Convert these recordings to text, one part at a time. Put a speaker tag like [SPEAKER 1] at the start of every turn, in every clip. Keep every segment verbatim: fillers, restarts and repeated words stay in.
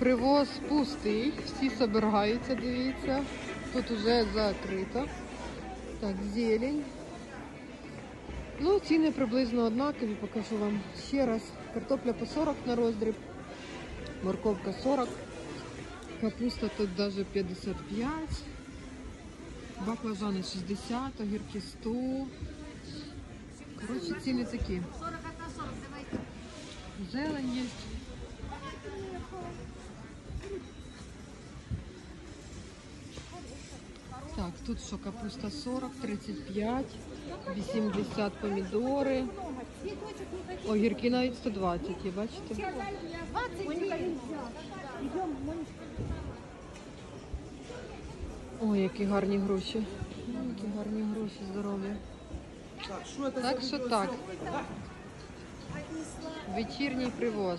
[SPEAKER 1] Привоз пустий, всі збираються, дивіться. Тут уже закрито. Так, зелень. Ну, ціни приблизно однакові, покажу вам ще раз. Картопля по сорок на роздріб, морковка сорок, капуста тут навіть п'ятдесят п'ять, баклажани шістдесят, огірки сто. Коротше, ціни такі. Зелень є. Так, тут що, капуста сорок, тридцять п'ять, вісімдесят помідори. Огірки навіть сто двадцять, є, бачите? Ой, які гарні гроші. Які гарні гроші, здоров'я. Так що так. Вечірній привоз.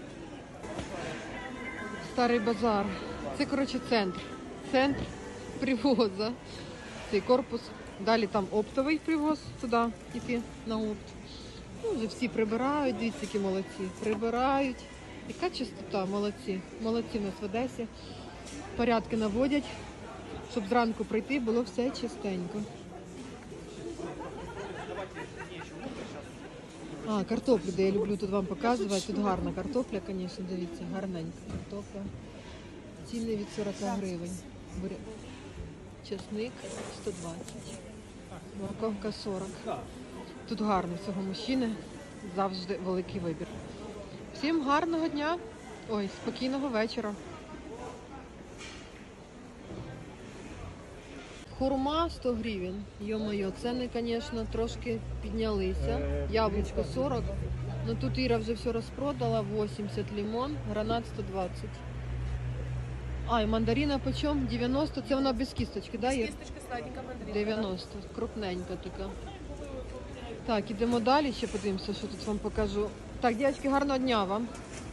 [SPEAKER 1] Старий базар. Це, коротше, центр. Центр привоза. Цей корпус. Далі там оптовий привоз, туди йти на опт. Ну, вже всі прибирають, дивіться, які молодці. Прибирають. Яка чистота, молодці. Молодці в нас в Одесі. Порядки наводять, щоб зранку прийти, було все чистенько. А, картоплю, де я люблю тут вам показувати. Тут гарна картопля, звісно, дивіться, гарненька картопля. Ціни від сорок гривень. Чесник сто двадцять. Морковка сорок. Тут гарно цього мужчини. Завжди великий вибір. Всім гарного дня. Ой, спокійного вечора. Хурма сто гривень. Йо-моє, ціни, звісно, трошки піднялися. Яблучко сорок. Ну тут Іра вже все розпродала. вісімдесят лимон, гранат сто двадцять. А, і мандарина почем? дев'яносто. Це вона без кісточки, так?
[SPEAKER 2] Без кісточки, сладенька мандарина.
[SPEAKER 1] дев'яносто. Крупненька така. Так, ідемо далі, ще подивимося, що тут вам покажу. Так, дівчатки, гарного дня вам.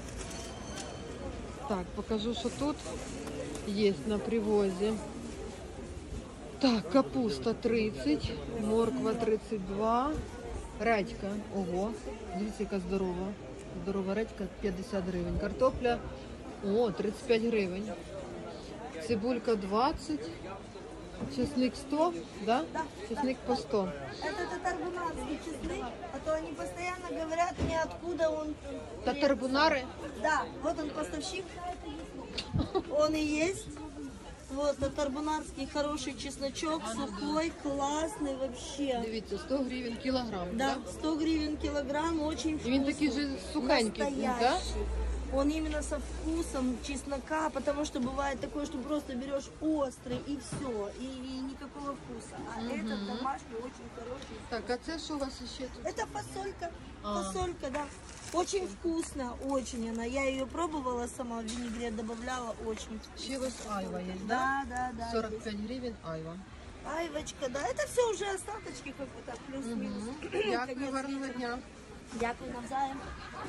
[SPEAKER 1] Так, покажу, що тут є на привозі. Так, капуста тридцять, морква тридцять два, редька, ого, дивіться, яка здорова. Здорова редька, п'ятдесят гривень. Картопля, о, тридцять п'ять гривень. Цибулька двадцять, чесник сто, да?
[SPEAKER 3] Да.
[SPEAKER 1] Чесник по сто.
[SPEAKER 3] Это татарбунарский чеснок, а то они постоянно говорят мне, откуда он.
[SPEAKER 1] Татарбунари?
[SPEAKER 3] Да, вот он поставщик. Он и есть. Вот, татарбунарский хороший чесночок, сухой, классный вообще.
[SPEAKER 1] Дивіться, сто гривень кілограм,
[SPEAKER 3] Да,
[SPEAKER 1] да?
[SPEAKER 3] сто гривен килограмм, очень
[SPEAKER 1] І
[SPEAKER 3] вкусный.
[SPEAKER 1] він такий же сухенький, да?
[SPEAKER 3] Настоящий. Он именно со вкусом чеснока, потому что бывает такое, что просто берешь острый и все, и, и никакого вкуса. А этот домашний очень хороший.
[SPEAKER 1] Так, а це що у вас ще тут?
[SPEAKER 3] Это фасолька,
[SPEAKER 1] А.
[SPEAKER 3] фасолька, да. Очень вкусная, очень она. Я ее пробовала сама, в винегрет добавляла, очень вкусно.
[SPEAKER 1] Ще ось айва є, да?
[SPEAKER 3] Да, да, да.
[SPEAKER 1] сорок п'ять гривень айва.
[SPEAKER 3] Айвочка, да, это все уже остаточки, как бы так, плюс-минус.
[SPEAKER 1] Дякую,
[SPEAKER 3] Конец
[SPEAKER 1] гарного
[SPEAKER 3] лета.
[SPEAKER 1] дня.
[SPEAKER 3] Дякую навзаєм.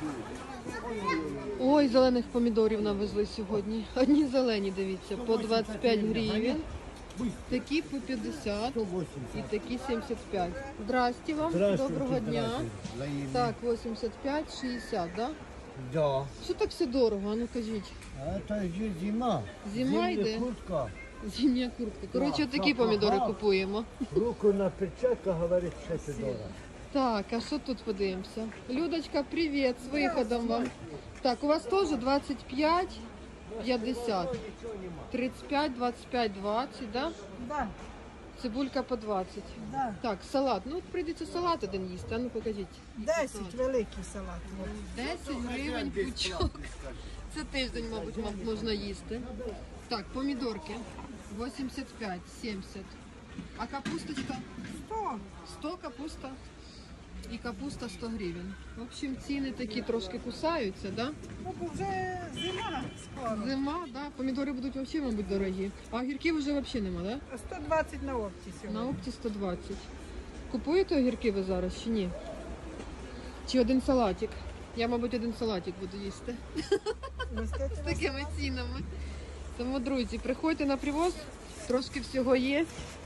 [SPEAKER 1] Ой, зелених помідорів навезли сьогодні. Одні зелені, дивіться, по двадцять п'ять гривень. Такі по п'ятдесят і такі сімдесят п'ять. Здрасте вам, доброго дня. Так, вісімдесят п'ять, шістдесят, да?
[SPEAKER 4] Да.
[SPEAKER 1] Що так все дорого, а ну кажіть.
[SPEAKER 4] Это же зима.
[SPEAKER 1] Зима
[SPEAKER 4] Зимняя
[SPEAKER 1] йде?
[SPEAKER 4] куртка.
[SPEAKER 1] Зимня куртка. Коротше,
[SPEAKER 4] Так,
[SPEAKER 1] такі
[SPEAKER 4] так,
[SPEAKER 1] помідори
[SPEAKER 4] ага.
[SPEAKER 1] купуємо.
[SPEAKER 4] Руку на перчатку, говорит, что это дорого.
[SPEAKER 1] Так, а що тут подивимося? Людочка, привіт, з виходом вам. Так, у вас теж двадцять п'ять, п'ятдесят. тридцять п'ять, двадцять п'ять, двадцять, да?
[SPEAKER 3] Да,
[SPEAKER 1] Цибулька по двадцять.
[SPEAKER 3] да.
[SPEAKER 1] Так, салат. Ну, прийдеться салат один їсти, а ну покажіть.
[SPEAKER 3] десять великий салат.
[SPEAKER 1] десять гривень пучок. Це тиждень, мабуть, м- можна їсти. Так, помідорки. вісімдесят п'ять, сімдесят. А капусточка?
[SPEAKER 3] сто.
[SPEAKER 1] сто капуста. І капуста сто гривень. В общем, ціни такі трошки кусаються, да?
[SPEAKER 3] Ну, вже зима скоро.
[SPEAKER 1] Зима, да. Помідори будуть взагалі, мабуть, дорогі. А огірків вже взагалі нема, да?
[SPEAKER 3] сто двадцять на опті сьогодні.
[SPEAKER 1] На опті сто двадцять. Купуєте огірки ви зараз чи ні? Чи один салатик? Я, мабуть, один салатик буду їсти. З такими цінами. Тому, друзі, приходьте на привоз, трошки всього є.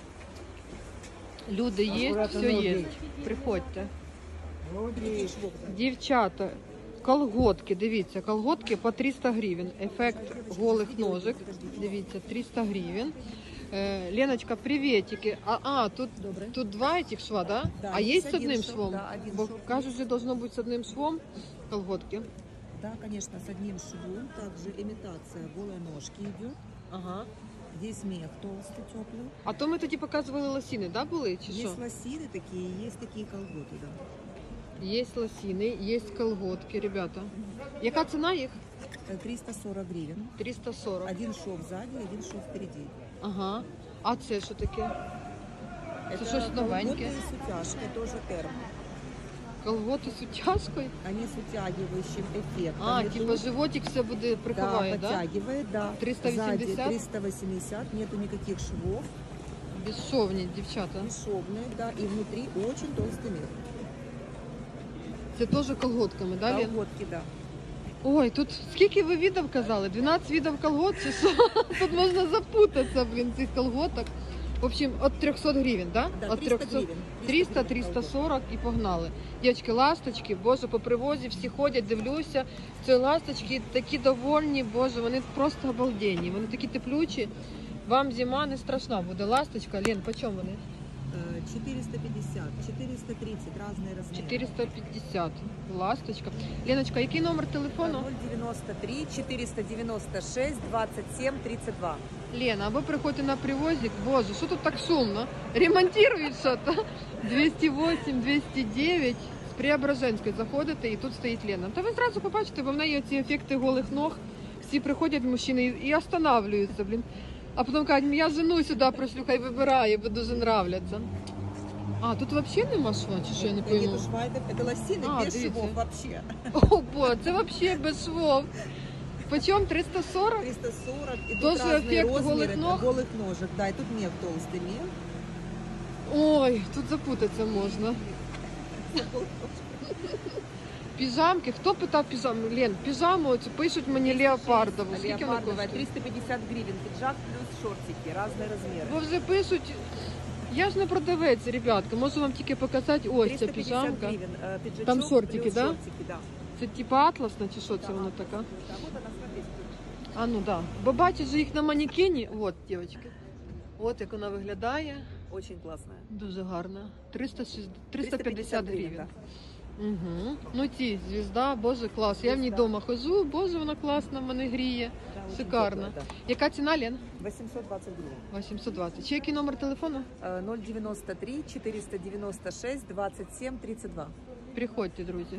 [SPEAKER 1] Люди є, все є. Приходьте. Дівчата, Колготки, дивіться, колготки по триста гривень. Ефект голих ножик. Дивіться, триста гривень. Е, Леночка, приветики. А, а тут, тут два этих шва, да?
[SPEAKER 2] Да,
[SPEAKER 1] а есть
[SPEAKER 2] есть
[SPEAKER 1] с одним
[SPEAKER 2] один шов,
[SPEAKER 1] швом?
[SPEAKER 2] да, один
[SPEAKER 1] Бо
[SPEAKER 2] шов
[SPEAKER 1] кажуть, що должно бути з одним швом колготки.
[SPEAKER 2] Да, конечно, с одним швом. Также имитация голой ножки идет.
[SPEAKER 1] Ага.
[SPEAKER 2] Здесь мех толстый, теплый.
[SPEAKER 1] А то ми тоді показували лосіни, да, були? Чи що?
[SPEAKER 2] Есть лосины такие, есть такие колготы, да.
[SPEAKER 1] Є лосіни, є колготки, ребята. Яка ціна їх?
[SPEAKER 2] Э, триста сорок гривен.
[SPEAKER 1] триста сорок.
[SPEAKER 2] Один шов сзади, один шов впереди.
[SPEAKER 1] Ага. А це що таке?
[SPEAKER 2] Это
[SPEAKER 1] что-то
[SPEAKER 2] колготы
[SPEAKER 1] новенькое.
[SPEAKER 2] с утяжкой, тоже термо.
[SPEAKER 1] Колготи з утяжкою?
[SPEAKER 2] Они с утягивающим эффектом.
[SPEAKER 1] А,
[SPEAKER 2] идут.
[SPEAKER 1] типа животик все буде
[SPEAKER 2] Да,
[SPEAKER 1] прикриває, да?
[SPEAKER 2] подтягивает, да.
[SPEAKER 1] триста восемьдесят?
[SPEAKER 2] Сзади триста восемьдесят, нету никаких швов.
[SPEAKER 1] Безшовні, дівчата.
[SPEAKER 2] Бесшовные, да, и внутри очень толстый мех.
[SPEAKER 1] Це теж колготками, да, Лен?
[SPEAKER 2] Колготки, да.
[SPEAKER 1] Ой, тут скільки ви відів казали? дванадцять видів колгот чи що? Тут можна запутатися, блін, цих колготок. В общем, от трьохсот гривень, да?
[SPEAKER 2] Да,
[SPEAKER 1] От
[SPEAKER 2] триста
[SPEAKER 1] трьохсот.
[SPEAKER 2] гривень.
[SPEAKER 1] триста, триста сорок і погнали. Дівчатки, ласточки, боже, по привозі всі ходять, дивлюся. Ці ласточки такі довольні, боже, вони просто обалденні. Вони такі теплючі. Вам зима не страшна буде. Ласточка, Лен, по чому вони?
[SPEAKER 2] Э, четыреста пятьдесят, четыреста тридцать, разные размеры.
[SPEAKER 1] чотириста п'ятдесят. Ласточка. Леночка, який номер телефону?
[SPEAKER 2] ноль девяносто три четыреста девяносто шесть двадцать семь тридцать два.
[SPEAKER 1] Лена, або приходьте на привозик. Боже, що тут так шумно? Ремонтують що-то. двісті вісім, двісті дев'ять. З Преображенської заходите і тут стоїть Лена. Та ви зразу побачите, бо в неї ці ефекти голих ног. Всі приходять мужчини і, і останавливаються, блін. А потім кажуть, я жену сюди пришлю, хай вибирає, бо дуже нравляться. А, тут взагалі нема шва, чи що я не
[SPEAKER 2] Это
[SPEAKER 1] пойму?
[SPEAKER 2] нету шва, это, это лосины
[SPEAKER 1] А,
[SPEAKER 2] без
[SPEAKER 1] видите.
[SPEAKER 2] швов вообще.
[SPEAKER 1] О, бо, це взагалі без швов. Почем? триста сорок?
[SPEAKER 2] триста сорок. И тут
[SPEAKER 1] Тоже
[SPEAKER 2] разные
[SPEAKER 1] эффект
[SPEAKER 2] размеры
[SPEAKER 1] голых ног?
[SPEAKER 2] голых ножек. Да, и тут мех толстый мех.
[SPEAKER 1] Ой, тут запутатися можна. Піжамки. Хто питав піжаму? Лен, піжаму цю пишуть мені леопардову. Скільки вона
[SPEAKER 2] Леопардовая
[SPEAKER 1] коштує?
[SPEAKER 2] триста пятьдесят гривен. Пиджак плюс шортики. Разные размеры.
[SPEAKER 1] Бо вже пишуть. Я ж не продавець, ребятка. Можу вам тільки показати. Ось ця
[SPEAKER 2] триста пятьдесят
[SPEAKER 1] піжамка.
[SPEAKER 2] гривен. Э, пиджачок
[SPEAKER 1] Там шортики,
[SPEAKER 2] плюс
[SPEAKER 1] да?
[SPEAKER 2] шортики, да.
[SPEAKER 1] Це типа атласна чи що це
[SPEAKER 2] Да.
[SPEAKER 1] вона така?
[SPEAKER 2] Да, вот она, смотрите.
[SPEAKER 1] А ну да. Бо бачиш же їх на манекені. От, дівчатки. От як вона виглядає.
[SPEAKER 2] Очень классная.
[SPEAKER 1] Дуже гарна. триста шістдесят триста п'ятдесят гривень.
[SPEAKER 2] да.
[SPEAKER 1] Угу. Ну ті, звізда, боже, клас. Я в ній вдома хожу, боже, вона класна, мене гріє.
[SPEAKER 2] Да, очень
[SPEAKER 1] Шикарно.
[SPEAKER 2] теплая, да.
[SPEAKER 1] Яка ціна, Лен?
[SPEAKER 2] восемьсот двадцать гривен.
[SPEAKER 1] вісімсот двадцять. Чи який номер телефону?
[SPEAKER 2] Э, ноль девяносто три четыреста девяносто шесть двадцать семь тридцать два.
[SPEAKER 1] Приходьте, друзі.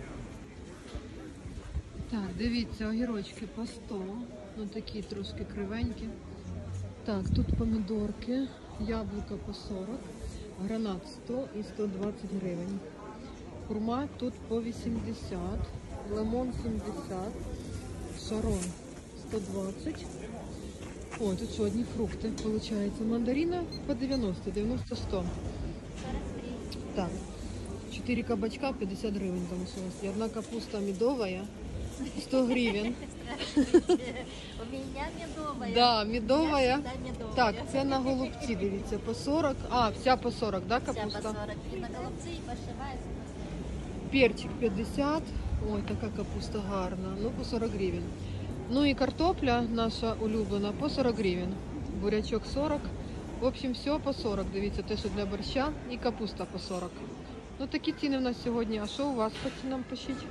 [SPEAKER 1] Так, дивіться, огірочки по сто. Ну такі трошки кривенькі. Так, тут помідорки, яблука по сорок, гранат сто і сто двадцять гривень. Хурма тут по вісімдесят, лимон сімдесят, шарон сто двадцять. О, тут що, одні фрукти, виходить. Мандарина по дев'яносто, дев'яносто сто. Так, чотири кабачка п'ятдесят гривень залишилось. І одна капуста медовая сто гривень.
[SPEAKER 5] У меня медовая.
[SPEAKER 1] Да, медовая.
[SPEAKER 5] Я всегда медовая.
[SPEAKER 1] Так, це на голубці, дивіться, по сорок. А, вся по сорок, да,
[SPEAKER 5] Вся
[SPEAKER 1] капуста?
[SPEAKER 5] по сорок. И на голубцы, и пошивается.
[SPEAKER 1] Перчик п'ятдесят. Ой, така капуста гарна. Ну, по сорок гривень. Ну і картопля наша улюблена по сорок гривень. Бурячок сорок. В общем, все по сорок. Дивіться, те, що для борща. І капуста по сорок. Ну, такі ціни в нас сьогодні. А що у вас по цінам пишіть?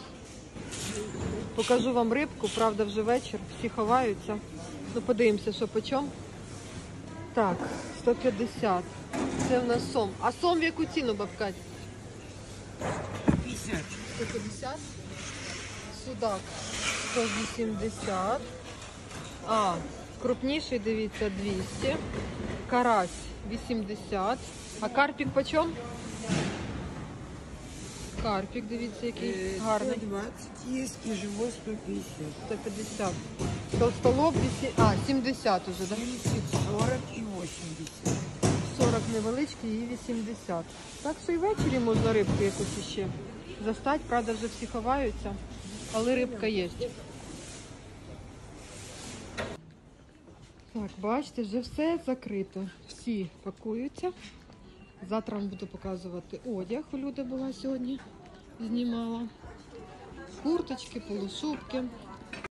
[SPEAKER 1] Покажу вам рибку, правда, вже вечір. Всі ховаються. Ну, подивимося, що по чому. Так, сто п'ятдесят. Це в нас сом. А сом в яку ціну, бабка? сто п'ятдесят. Судак сто вісімдесят. А, крупніший, дивіться, двісті. Карась вісімдесят. А карпік по чому? Карпік, дивіться, який гарний.
[SPEAKER 4] сто двадцать есть и живой сто пятьдесят.
[SPEAKER 1] сто п'ятдесят. Толстолоб вісім- а, сімдесят уже, да?
[SPEAKER 4] тридцать, сорок и восемьдесят.
[SPEAKER 1] сорок невеличкий і вісімдесят. Так що і ввечері можна рибку якусь іще застать. Правда, вже всі ховаються, але рибка є. Так, бачите, вже все закрито. Всі пакуються. Завтра вам буду показувати одяг. У Люди була сьогодні, знімала. курточки, полушубки.